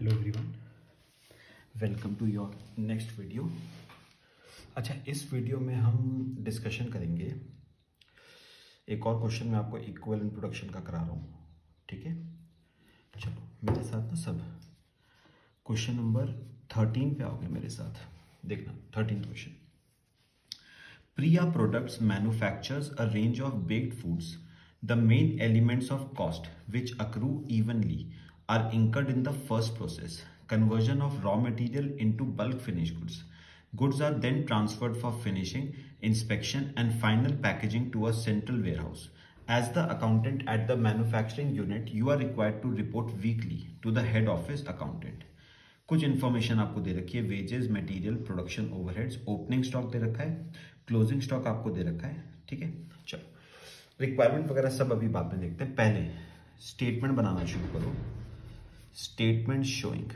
Hello everyone, welcome to your next video. अच्छा, इस video में हम डिस्कशन करेंगे एक और क्वेश्चन। मैं आपको इक्विवेलेंट प्रोडक्शन का करा रहा हूँ, ठीक है। चलो मेरे साथ ना सब क्वेश्चन नंबर 13 पे आओगे मेरे साथ। देखना 13 question. Priya Products manufactures a range of baked foods. The main elements of cost which accrue evenly are incurred in the first process, conversion of raw material into bulk finished goods. Goods are then transferred for finishing, inspection and final packaging to a central warehouse. As the accountant at the manufacturing unit, you are required to report weekly to the head office accountant. कुछ information आपको दे रखी है, wages, material, production overheads, opening stock दे रखा है, closing stock आपको दे रखा है, ठीक है। चलो रिक्वायरमेंट वगैरह सब अभी बाद में देखते हैं। पहले स्टेटमेंट बनाना शुरू करो। Statement showing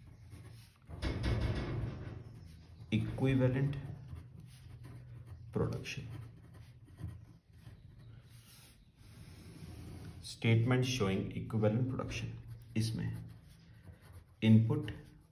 equivalent production. Statement showing equivalent production. इसमें input,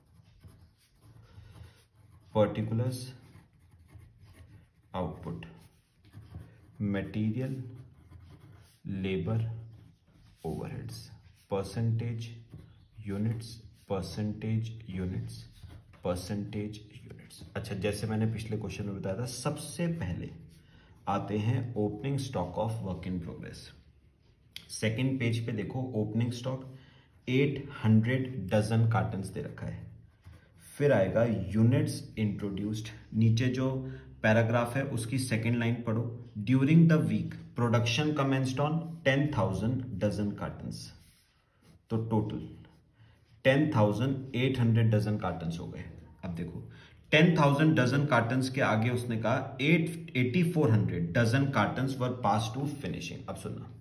particulars, output, material, labor, overheads, percentage units, percentage units, percentage units। अच्छा, जैसे मैंने पिछले क्वेश्चन में बताया था, सबसे पहले आते हैं opening stock of work in progress. Second page पे देखो, ओपनिंग स्टॉक 800 डजन कार्टन्स दे रखा है। फिर आएगा यूनिट्स इंट्रोड्यूस्ड। नीचे जो पैराग्राफ है उसकी सेकेंड लाइन पढ़ो। During the week production commenced on 10,000 dozen cartons. तो टोटल 10,800 डजन कार्टन्स हो गए। अब देखो 10,000 डजन कार्टन्स के आगे उसने कहा 8,400 dozen cartons were pass to finishing. अब सुनना,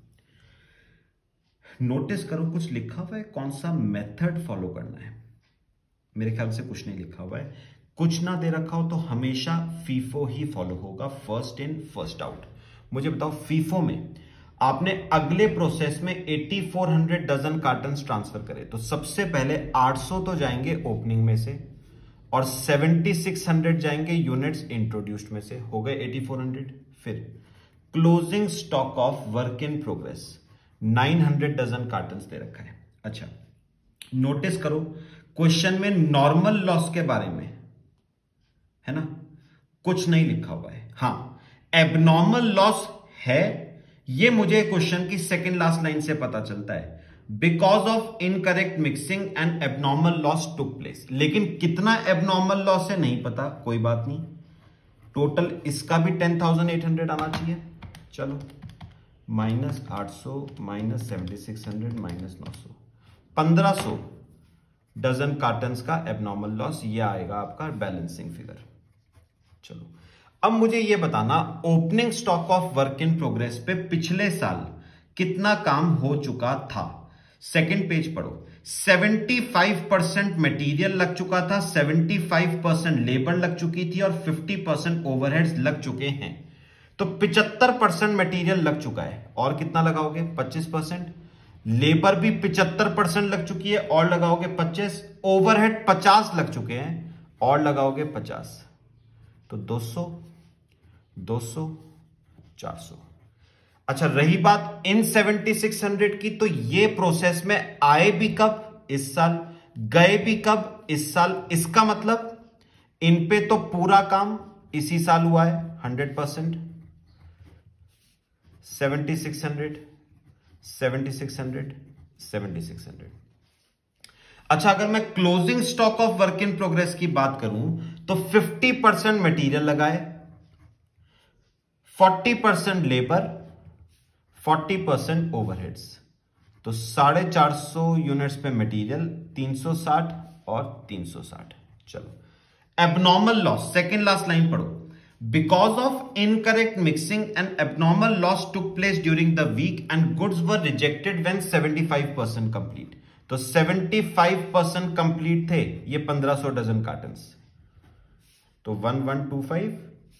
नोटिस करो कुछ लिखा हुआ है, कौन सा मेथड फॉलो करना है। मेरे ख्याल से कुछ नहीं लिखा हुआ है। कुछ ना दे रखा हो तो हमेशा फीफो ही फॉलो होगा, फर्स्ट इन फर्स्ट आउट। मुझे बताओ, फीफो में आपने अगले प्रोसेस में 8,400 डजन कार्टन्स ट्रांसफर करे तो सबसे पहले 800 तो जाएंगे ओपनिंग में से और 7,600 जाएंगे यूनिट्स इंट्रोड्यूस्ड में से। हो गए 8,400। फिर closing stock of work in progress 900 dozen cartons दे रखा है। अच्छा, नोटिस करो क्वेश्चन में नॉर्मल लॉस के बारे में है ना, कुछ नहीं लिखा हुआ है। हां, एबनॉर्मल लॉस है, ये मुझे क्वेश्चन की सेकेंड लास्ट लाइन से पता चलता है। Because of incorrect mixing and abnormal loss took place. लेकिन कितना एबनॉर्मल लॉस है नहीं पता, कोई बात नहीं। टोटल इसका भी 10,800 आना चाहिए। चलो -800 -7,600 -900, 1,500 डजन कार्टन्स का एबनॉर्मल लॉस। ये आएगा आपका बैलेंसिंग फिगर। चलो अब मुझे ये बताना, opening stock of work in progress पे पिछले साल कितना काम हो चुका था। सेकंड पेज पढ़ो। 75% मटेरियल लग चुका था, 75% लेबर लग चुकी थी और 50% ओवरहेड्स लग चुके हैं। तो 75% मटेरियल लग चुका है और कितना लगाओगे? 25%। लेबर भी 75% लग चुकी है और लगाओगे 25। ओवरहेड 50 लग चुके हैं और लगाओगे 50। तो 200 200 400। अच्छा, रही बात इन 7,600 की, तो ये प्रोसेस में आए भी कब? इस साल। गए भी कब? इस साल। इसका मतलब इन पे तो पूरा काम इसी साल हुआ है 100%। 7,600 7,600 7,600। अच्छा, अगर मैं closing stock of work in progress की बात करूं तो 50% मटेरियल लगाए, 40% लेबर, 40% ओवरहेड्स। तो 450 यूनिट्स पे मटेरियल, 360 और 360। चलो abnormal loss, second last line पढ़ो। Because of incorrect mixing, an abnormal loss took place during the week and goods were rejected when 75% complete. तो 75% कंप्लीट थे ये 1,500 डजन कार्टन्स। तो 1125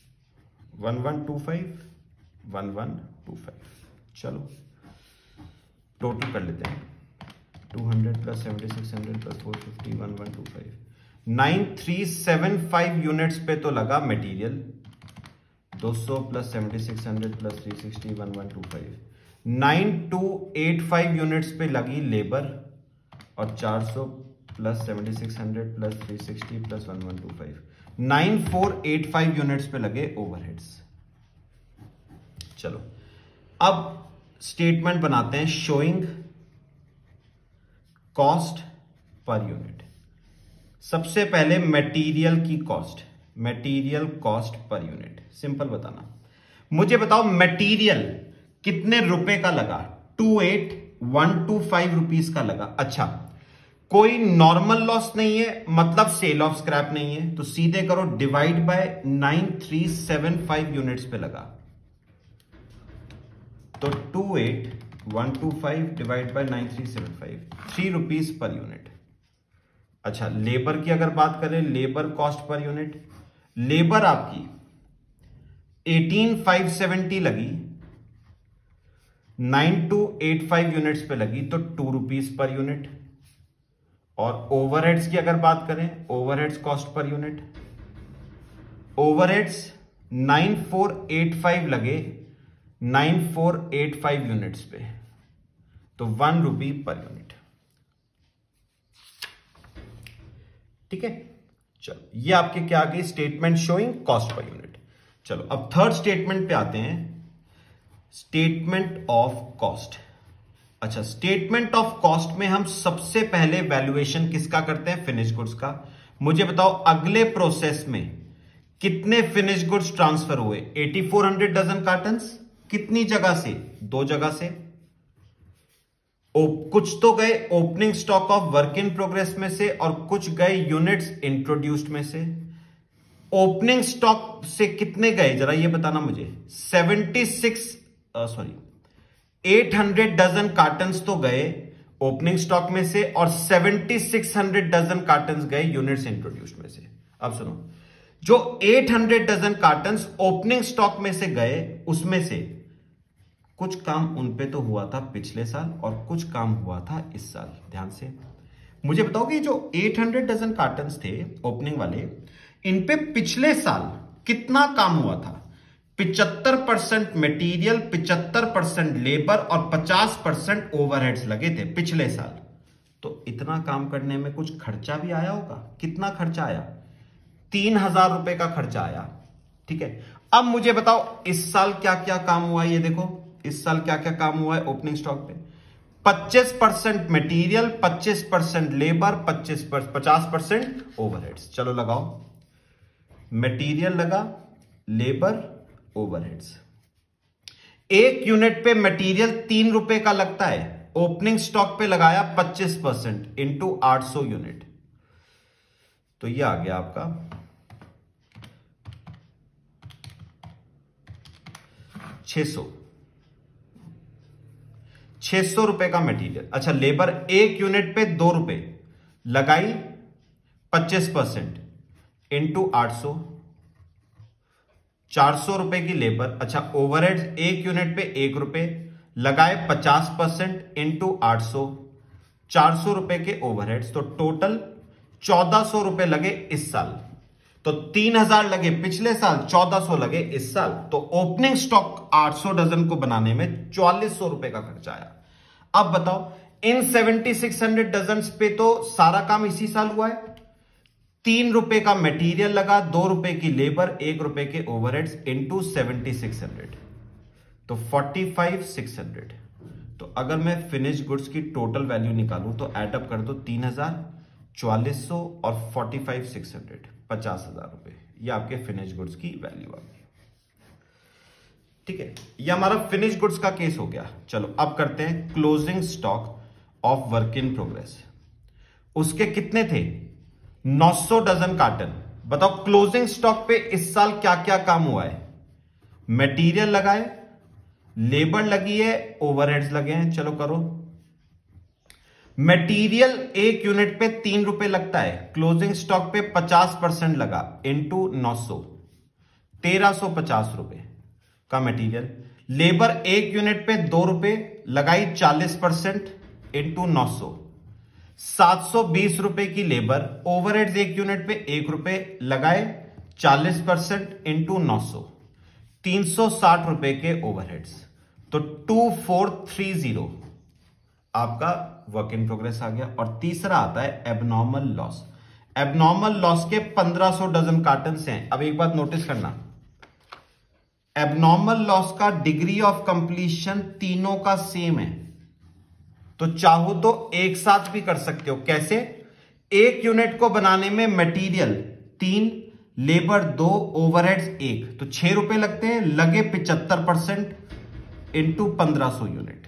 1125 1125। चलो टोटल कर लेते हैं। 200 प्लस 7600 प्लस 450 1125 9375 यूनिट्स पे तो लगा मटेरियल, 200 प्लस 7600 प्लस 360 1125 9285 यूनिट्स पे लगी लेबर, और 400 प्लस 7600 प्लस 360 प्लस 1125 9485 यूनिट्स पे लगे ओवरहेड्स। चलो अब स्टेटमेंट बनाते हैं शोइंग कॉस्ट पर यूनिट। सबसे पहले मटेरियल की cost, material cost per unit simple बताना। मुझे बताओ मटेरियल कितने रुपए का लगा, 28125 रुपीस का लगा। अच्छा, कोई नॉर्मल लॉस नहीं है, मतलब सेल ऑफ स्क्रैप नहीं है, तो सीधे करो डिवाइड बाय 9375 यूनिट्स पे लगा, तो 28125 divide by 9375 3 rupees per unit. अच्छा, लेबर की अगर बात करें, labour cost per unit, labour आपकी 18570 लगी, 9285 यूनिट्स पे लगी, तो 2 रुपीस पर यूनिट। और ओवरहेड्स की अगर बात करें, overheads cost per unit, overheads 9485 लगे 9485 यूनिट्स पे, तो 1 रुपी पर यूनिट। ठीक है, चलो ये आपके क्या आ गई, statement showing cost per unit. चलो अब थर्ड स्टेटमेंट पे आते हैं, स्टेटमेंट ऑफ कॉस्ट। अच्छा, स्टेटमेंट ऑफ कॉस्ट में हम सबसे पहले वैल्यूएशन किसका करते हैं, फिनिश गुड्स का। मुझे बताओ अगले प्रोसेस में कितने फिनिश गुड्स ट्रांसफर हुए, 8400 डजन कार्टन्स, कितनी जगह से, 2 जगह से। कुछ तो गए opening stock of work in progress में से, और कुछ गए यूनिट्स इंट्रोड्यूस्ड में से। ओपनिंग स्टॉक से कितने गए जरा ये बताना मुझे, 800 डजन कार्टन्स तो गए ओपनिंग स्टॉक में से, और 7600 डजन कार्टन्स गए यूनिट्स इंट्रोड्यूस्ड में से। अब सुनो, जो 800 डजन कार्टन्स ओपनिंग स्टॉक में से गए, उसमें से कुछ काम उन पे तो हुआ था पिछले साल, और कुछ काम हुआ था इस साल। ध्यान से मुझे बताओ कि जो 800 डजन कार्टन्स थे ओपनिंग वाले, इन पे पिछले साल कितना काम हुआ था। 75% मटेरियल, 75% लेबर और 50% ओवरहेड्स लगे थे पिछले साल। तो इतना काम करने में कुछ खर्चा भी आया होगा। कितना खर्चा आया, 3000 रुपए का खर्चा आया। ठीक है, अब मुझे बताओ इस साल क्या क्या काम हुआ है। ये देखो इस साल क्या क्या काम हुआ है ओपनिंग स्टॉक पे, 25% मटेरियल, 25% लेबर, 50% ओवरहेड्स। चलो लगाओ, मटेरियल लगा, लेबर, ओवरहेड्स। एक यूनिट पे मटेरियल 3 रुपए का लगता है, ओपनिंग स्टॉक पे लगाया 25% इंटू 800 यूनिट, तो ये आ गया आपका 600 रुपए का मटेरियल। अच्छा, लेबर एक यूनिट पे 2 रुपए लगाई, 25% इंटू 800, 400 रुपए की लेबर। अच्छा, ओवरहेड्स एक यूनिट पे 1 रुपए लगाए, 50% इंटू 800, 400 रुपए के ओवरहेड्स, तो टोटल 1400 रुपए लगे इस साल। तो 3000 लगे पिछले साल, 1400 लगे इस साल। तो ओपनिंग स्टॉक 800 डजन को बनाने में 4400 रुपए का खर्चा आया। अब बताओ इन 7600 डजन पे तो सारा काम इसी साल हुआ है। 3 रुपए का मटेरियल लगा, 2 रुपए की लेबर, 1 रुपए के ओवरहेड्स इंटू 7600, तो 45600। तो अगर मैं फिनिश गुड्स की टोटल वैल्यू निकालूं तो एडअप कर दो, 3000, 4400 और 45600, 50,000 रुपए। ये आपके फिनिश गुड्स की वैल्यू आ गई। ठीक है, ये हमारा फिनिश गुड्स का केस हो गया। चलो अब करते हैं closing stock of work in progress. उसके कितने थे, 900 डजन कार्टन। बताओ क्लोजिंग स्टॉक पे इस साल क्या क्या काम हुआ है। मटेरियल लगाए, लेबर लगी है, ओवरहेड्स लगे हैं। चलो करो, मटेरियल एक यूनिट पे 3 रुपए लगता है, क्लोजिंग स्टॉक पे 50% लगा, इंटू 900, 1350 रुपए का मटेरियल। लेबर एक यूनिट पे 2 रुपए लगाई, 40% इंटू 900, 720 रुपए की लेबर, ओवरहेड्स एक यूनिट पे 1 रुपए लगाए, 40% इंटू 900, 360 रुपए के ओवरहेड्स, तो 2430 आपका वर्क इन प्रोग्रेस आ गया। और तीसरा आता है एबनॉर्मल लॉस। एबनॉर्मल लॉस के 1500 डजन कार्टन हैं। अब एक बात नोटिस करना, एबनॉर्मल लॉस का डिग्री ऑफ कंप्लीशन तीनों का सेम है, तो चाहो तो एक साथ भी कर सकते हो। कैसे? एक यूनिट को बनाने में मटेरियल 3, लेबर 2, ओवरहेड्स 1, तो 6 रुपए लगते हैं, लगे 75% इंटू 1500 यूनिट,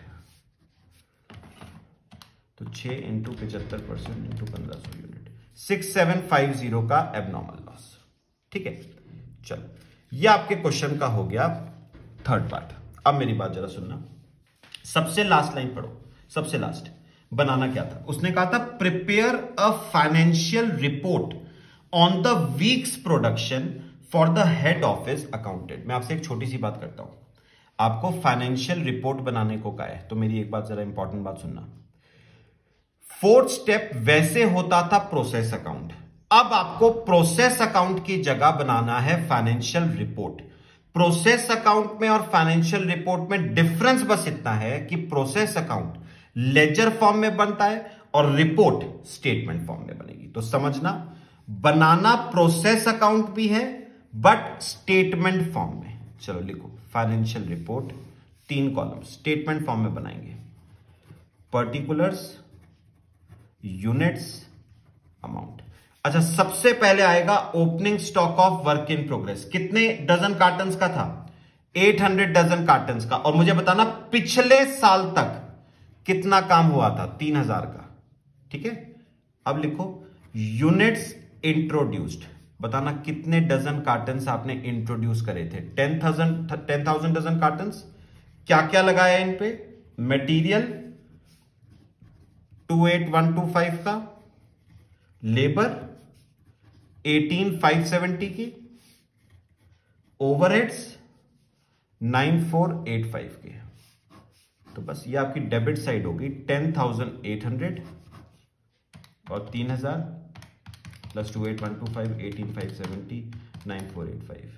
तो 6 इंटू 75% इंटू 1500 यूनिट, 6750 का एबनॉर्मल लॉस। ठीक है, चलो ये आपके क्वेश्चन का हो गया थर्ड पार्ट। अब मेरी बात जरा सुनना, सबसे लास्ट लाइन पढ़ो। सबसे लास्ट बनाना क्या था? उसने कहा था prepare a financial report on the week's production for the head office accountant. मैं आपसे एक छोटी सी बात करता हूं, आपको फाइनेंशियल रिपोर्ट बनाने को कहा है, तो मेरी एक बात जरा इंपॉर्टेंट बात सुनना। फोर्थ स्टेप वैसे होता था प्रोसेस अकाउंट, अब आपको प्रोसेस अकाउंट की जगह बनाना है फाइनेंशियल रिपोर्ट। प्रोसेस अकाउंट में और फाइनेंशियल रिपोर्ट में डिफरेंस बस इतना है कि प्रोसेस अकाउंट लेजर फॉर्म में बनता है और रिपोर्ट स्टेटमेंट फॉर्म में बनेगी। तो समझना, बनाना प्रोसेस अकाउंट भी है बट स्टेटमेंट फॉर्म में। चलो लिखो, financial report 3 column statement form में बनाएंगे, पर्टिकुलर्स, यूनिट्स, अमाउंट। अच्छा, सबसे पहले आएगा opening stock of work in progress. कितने डजन कार्टन्स का था? 800 डजन कार्टन्स का। और मुझे बताना पिछले साल तक कितना काम हुआ था? 3000 का। ठीक है, अब लिखो यूनिट्स इंट्रोड्यूस्ड, बताना कितने डजन कार्टन्स आपने इंट्रोड्यूस करे थे? 10,000 डजन कार्टन्स। क्या क्या लगाया इन पे? मटेरियल 28125 का, लेबर 18,570 की, ओवरहेड्स 9,485 के। तो बस ये आपकी डेबिट साइड होगी, 10,800 और 3,000 प्लस 28125, 18,570, 9,485,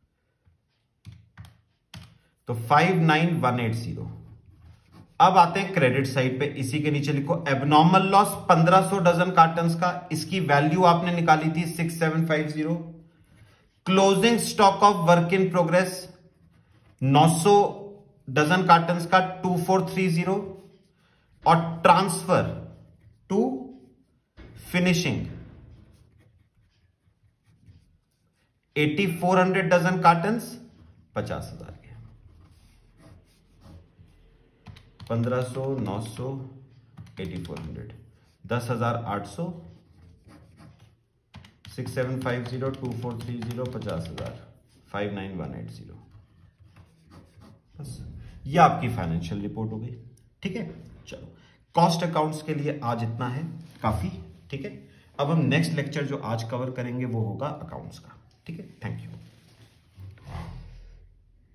तो 59,180। अब आते हैं क्रेडिट साइड पे, इसी के नीचे लिखो एबनॉर्मल लॉस 1500 डजन कार्टन्स का, इसकी वैल्यू आपने निकाली थी 6750। Closing stock of work in progress 900 dozen cartons का 2430, और transfer to finishing 8400 dozen cartons 50,000 के। 1500, 900, 8400, 10,800, 6750, 2430, 50,000, 59,180। बस ये आपकी फाइनेंशियल रिपोर्ट हो गई। ठीक है, चलो कॉस्ट अकाउंट्स के लिए आज इतना है काफी। ठीक है, अब हम नेक्स्ट लेक्चर जो आज कवर करेंगे वो होगा अकाउंट्स का। ठीक है, थैंक यू।